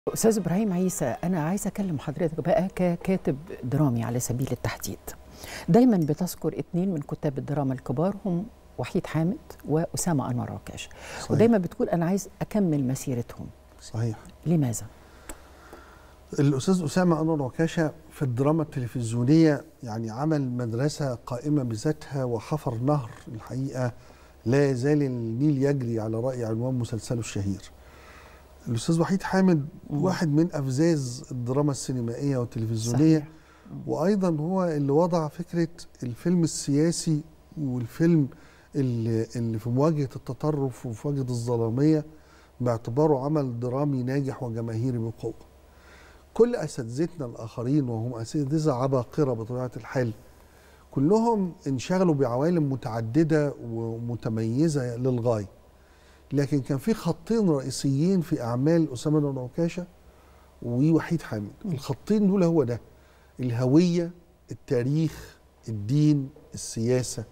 أستاذ إبراهيم عيسى، أنا عايزة أكلم حضرتك بقى ككاتب درامي على سبيل التحديد. دايما بتذكر اتنين من كتاب الدراما الكبار، هم وحيد حامد وأسامة أنور عكاشة، ودايما بتقول أنا عايز أكمل مسيرتهم. صحيح. لماذا؟ الأستاذ أسامة أنور عكاشة في الدراما التلفزيونية يعني عمل مدرسة قائمة بذاتها وحفر نهر الحقيقة لا يزال النيل يجري على رأي عنوان مسلسله الشهير. الأستاذ وحيد حامد واحد من أفزاز الدراما السينمائية والتلفزيونية. صحيح. وأيضا هو اللي وضع فكرة الفيلم السياسي والفيلم اللي في مواجهة التطرف وفي مواجهة الظلامية باعتباره عمل درامي ناجح وجماهيري بقوة. كل أساتذتنا الآخرين وهم أساتذة عباقرة بطبيعة الحال كلهم انشغلوا بعوالم متعددة ومتميزة للغاية، لكن كان في خطين رئيسيين في أعمال أسامة أنور عكاشة ووحيد حامد. الخطين دول هو ده: الهوية، التاريخ، الدين، السياسة.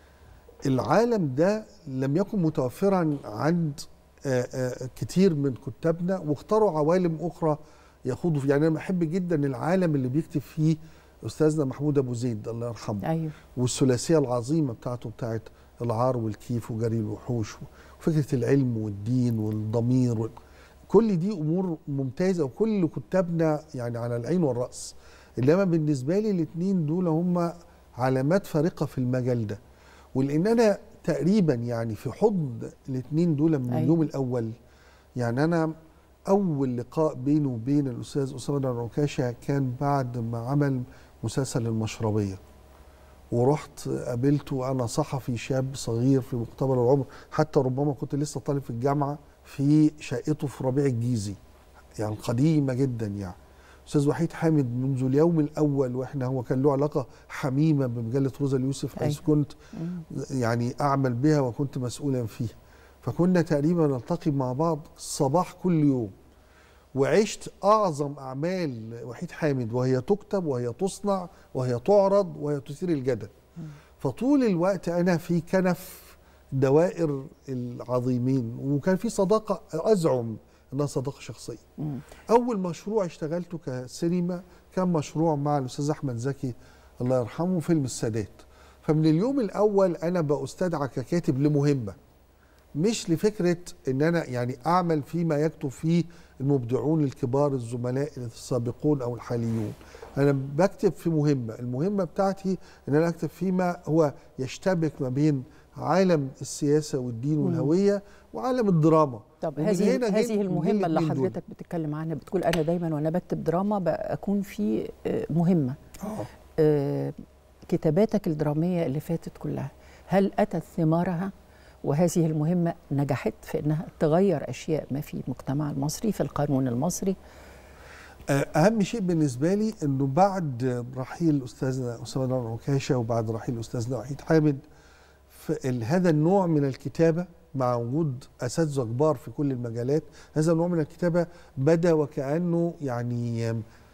العالم ده لم يكن متوفرا عند كتير من كتابنا، واختاروا عوالم أخرى يخوضوا فيها. يعني أنا بحب جدا العالم اللي بيكتب فيه أستاذنا محمود أبو زيد الله يرحمه. أيوه. والثلاثية العظيمة بتاعت العار والكيف وجري الوحوش وفكرة العلم والدين والضمير كل دي أمور ممتازة، وكل كتابنا يعني على العين والرأس. إنما بالنسبة لي الاثنين دول هم علامات فارقة في المجال ده، ولأن أنا تقريبا يعني في حضن الاثنين دول من اليوم الأول. يعني أنا أول لقاء بينه وبين الأستاذ أسامة أنور عكاشة كان بعد ما عمل مسلسل المشربية، ورحت قابلته وأنا صحفي شاب صغير في مقتبل العمر، حتى ربما كنت لسه طالب في الجامعة، في شقته في ربيع الجيزي يعني قديمة جدا. يعني أستاذ وحيد حامد منذ اليوم الأول هو كان له علاقة حميمة بمجلة روزا اليوسف، حيث كنت يعني أعمل بها وكنت مسؤولا فيها. فكنا تقريبا نلتقي مع بعض صباح كل يوم، وعشت أعظم أعمال وحيد حامد وهي تكتب وهي تصنع وهي تعرض وهي تثير الجدل. فطول الوقت أنا في كنف دوائر العظيمين، وكان في صداقة أزعم أنها صداقة شخصية. أول مشروع اشتغلته كسينما كان مشروع مع الأستاذ أحمد زكي الله يرحمه، فيلم السادات. فمن اليوم الأول أنا بأستدعى ككاتب لمهمة، مش لفكرة ان انا يعني اعمل فيما يكتب فيه المبدعون الكبار الزملاء السابقون او الحاليون. انا بكتب في مهمة، المهمة بتاعتي ان انا اكتب فيما هو يشتبك ما بين عالم السياسة والدين والهوية وعالم الدراما. طب هذه المهمة اللي حضرتك بتتكلم عنها، بتقول انا دايما وانا بكتب دراما بكون في مهمة. كتاباتك الدرامية اللي فاتت كلها هل اتت ثمارها؟ وهذه المهمة نجحت في أنها تغير أشياء ما في المجتمع المصري، في القانون المصري؟ أهم شيء بالنسبة لي أنه بعد رحيل أستاذنا أسامة أنور عكاشة وبعد رحيل أستاذنا وحيد حامد، هذا النوع من الكتابة مع وجود أساتذة كبار في كل المجالات، هذا النوع من الكتابة بدأ وكأنه يعني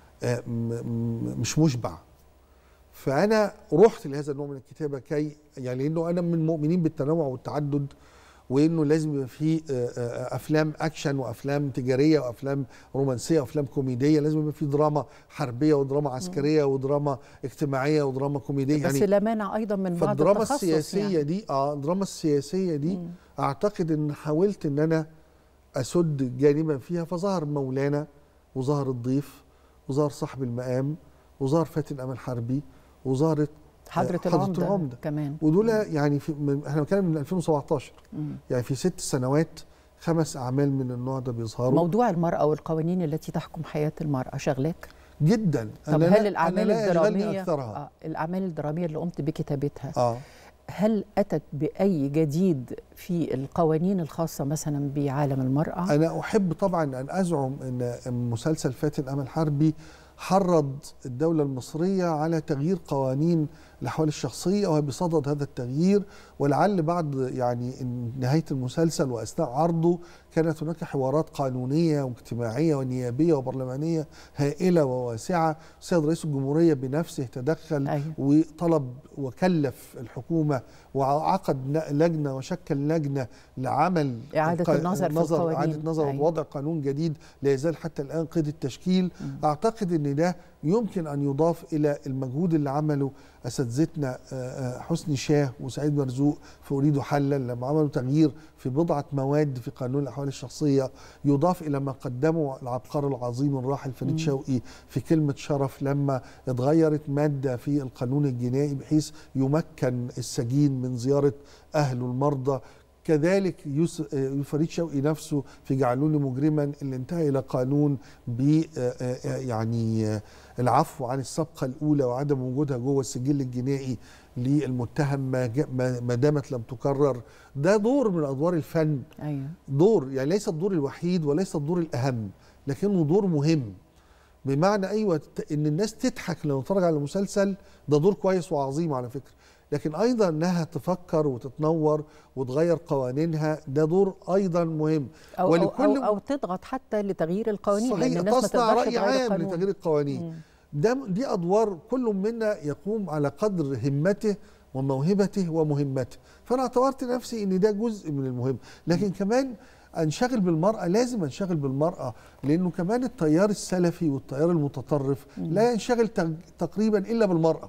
مش مشبع. فأنا رحت لهذا النوع من الكتابة كي يعني لأنه أنا من المؤمنين بالتنوع والتعدد، وإنه لازم يبقى فيه أفلام أكشن وأفلام تجارية وأفلام رومانسية وأفلام كوميدية، لازم يبقى فيه دراما حربية ودراما عسكرية ودراما اجتماعية ودراما كوميدية. بس يعني لا مانع أيضا من بعض الدراما التخصص السياسية يعني. دي الدراما السياسية دي أعتقد إن حاولت إن أنا أسد جانبا فيها، فظهر مولانا وظهر الضيف وظهر صاحب المقام وظهر فاتن أمل حربي وظهرت حضرة العمدة كمان. ودول يعني احنا بنتكلم من 2017 يعني في 6 سنوات 5 أعمال من النوع ده بيظهروا. موضوع المرأة والقوانين التي تحكم حياة المرأة شغلاك؟ جدا. طب هل الأعمال الدرامية الأعمال الدرامية اللي قمت بكتابتها هل أتت بأي جديد في القوانين الخاصة مثلا بعالم المرأة؟ أنا أحب طبعا أن أزعم أن مسلسل فاتن أمل حربي حرض الدولة المصرية على تغيير قوانين الأحوال الشخصية وهي بصدد هذا التغيير. ولعل بعد يعني نهاية المسلسل وأثناء عرضه كانت هناك حوارات قانونية واجتماعية ونيابية وبرلمانية هائلة وواسعة. السيد رئيس الجمهورية بنفسه تدخل وطلب وكلف الحكومة وعقد لجنة وشكل لجنة لعمل إعادة النظر في القوانين، إعادة نظر ووضع قانون جديد لا يزال حتى الآن قيد التشكيل. أعتقد أن ده يمكن أن يضاف إلى المجهود اللي عمله أساتذتنا حسني شاه وسعيد مرزوق في أريد حلا لما عملوا تغيير في بضعة مواد في قانون الأحوال الشخصية، يضاف إلى ما قدمه العبقري العظيم الراحل فريد شوقي في كلمة شرف لما اتغيرت مادة في القانون الجنائي بحيث يمكن السجين من زيارة أهله المرضى. كذلك فريد شوقي نفسه في جعلوني مجرما اللي انتهى إلى قانون ب يعني العفو عن السابقة الأولى وعدم وجودها جوه السجل الجنائي للمتهم ما دامت لم تكرر. ده دور من أدوار الفن. أيوة. دور يعني ليس الدور الوحيد وليس الدور الأهم، لكنه دور مهم. بمعنى أيوة إن الناس تضحك لما تتفرج على المسلسل، ده دور كويس وعظيم على فكرة، لكن أيضا أنها تفكر وتتنور وتغير قوانينها، ده دور أيضا مهم. أو تضغط حتى لتغيير القوانين. صحيح، تصنع رأي عام لتغيير القوانين. دي أدوار كل منا يقوم على قدر همته وموهبته ومهمته. فأنا اعتبرت نفسي أن ده جزء من المهم، لكن كمان انشغل بالمرأة. لازم انشغل بالمرأة لأنه كمان التيار السلفي والتيار المتطرف لا ينشغل تقريبا إلا بالمرأة.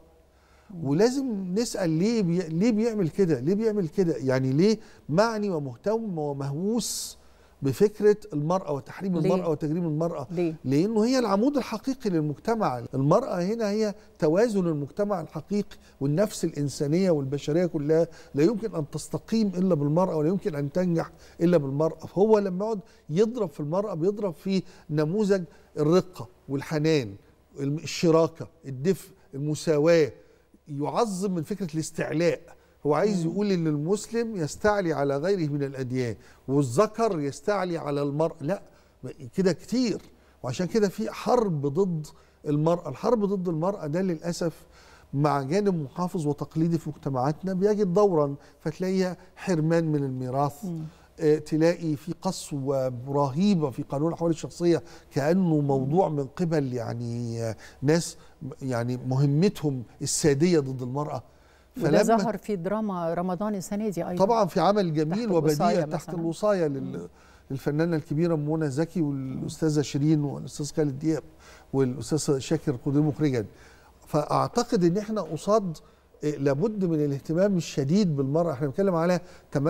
ولازم نسأل ليه بيعمل كده؟ ليه بيعمل كده؟ يعني ليه معني ومهتم ومهووس بفكرة المرأة وتحريم المرأة وتجريم المرأة؟ لأنه هي العمود الحقيقي للمجتمع. المرأة هنا هي توازن المجتمع الحقيقي، والنفس الإنسانية والبشرية كلها لا يمكن أن تستقيم إلا بالمرأة ولا يمكن أن تنجح إلا بالمرأة. فهو لما يقعد يضرب في المرأة بيضرب في نموذج الرقة والحنان، الشراكة، الدفء، المساواة، يعظم من فكرة الاستعلاء. هو عايز يقول ان المسلم يستعلي على غيره من الاديان والذكر يستعلي على المرأة. لا، كده كتير. وعشان كده في حرب ضد المرأة. الحرب ضد المرأة ده للأسف مع جانب محافظ وتقليدي في مجتمعاتنا بيجد دورا، فتلاقيها حرمان من الميراث، تلاقي في قسوة رهيبة في قانون الأحوال الشخصية كأنه موضوع من قبل يعني ناس يعني مهمتهم السادية ضد المرأة. وده ظهر في دراما رمضان السنة دي أيضا طبعا في عمل جميل وبديع تحت الوصاية للفنانة الكبيرة منى زكي والأستاذة شيرين والأستاذ خالد دياب والأستاذ شاكر قدير مخرجا. فأعتقد إن احنا قصاد لابد من الاهتمام الشديد بالمرأة. احنا بنتكلم على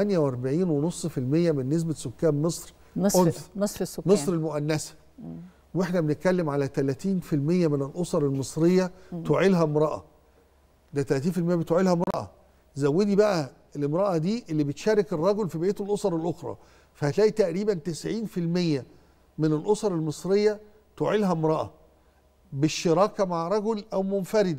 48.5% من نسبة سكان مصر، نصف السكان مصر المؤنثة، واحنا بنتكلم على 30% من الأسر المصرية تعيلها امرأة. ده 30% بتعيلها امرأة. زودي بقى الامرأة دي اللي بتشارك الرجل في بقية الأسر الأخرى، فهتلاقي تقريبا 90% من الأسر المصرية تعيلها امرأة بالشراكة مع رجل أو منفرد.